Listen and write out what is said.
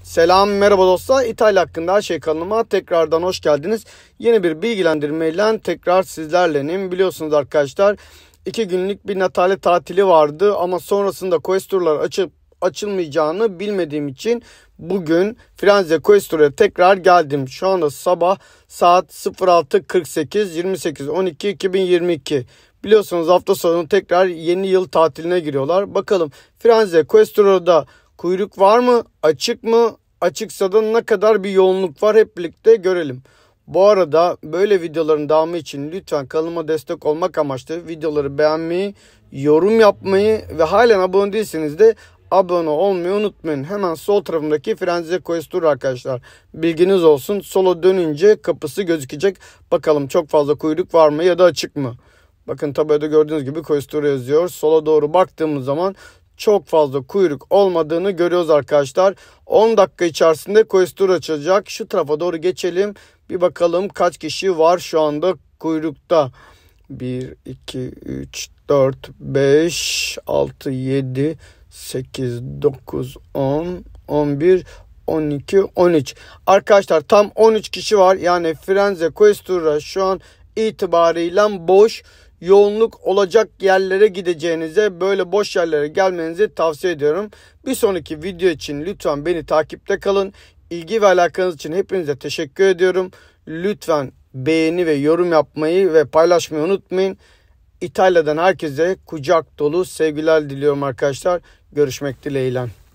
Selam, merhaba dostlar. İtalya hakkında her şey kanalıma tekrardan hoş geldiniz. Yeni bir bilgilendirmeyle tekrar sizlerlenim. Biliyorsunuz arkadaşlar 2 günlük bir Natale tatili vardı ama sonrasında Questur'lar açılmayacağını bilmediğim için bugün Firenze Questur'a tekrar geldim. Şu anda sabah saat 06.48 28.12.2022. Biliyorsunuz hafta sonu tekrar yeni yıl tatiline giriyorlar. Bakalım Firenze Questur'da kuyruk var mı? Açık mı? Açıksa da ne kadar bir yoğunluk var, hep birlikte görelim. Bu arada böyle videoların devamı için lütfen kanalıma destek olmak amaçlı videoları beğenmeyi, yorum yapmayı ve halen abone değilseniz de abone olmayı unutmayın. Hemen sol tarafındaki Firenze Questur arkadaşlar. Bilginiz olsun. Sola dönünce kapısı gözükecek. Bakalım çok fazla kuyruk var mı ya da açık mı? Bakın tabelada gördüğünüz gibi Questur yazıyor. Sola doğru baktığımız zaman çok fazla kuyruk olmadığını görüyoruz arkadaşlar. 10 dakika içerisinde Questur açılacak. Şu tarafa doğru geçelim. Bir bakalım kaç kişi var şu anda kuyrukta. 1, 2, 3, 4, 5, 6, 7, 8, 9, 10, 11, 12, 13. Arkadaşlar tam 13 kişi var. Yani Firenze Questur'a şu an itibariyle boş. Yoğunluk olacak yerlere gideceğinize, böyle boş yerlere gelmenizi tavsiye ediyorum. Bir sonraki video için lütfen beni takipte kalın. İlgi ve alakanız için hepinize teşekkür ediyorum. Lütfen beğeni ve yorum yapmayı ve paylaşmayı unutmayın. İtalya'dan herkese kucak dolu sevgiler diliyorum arkadaşlar. Görüşmek dileğiyle.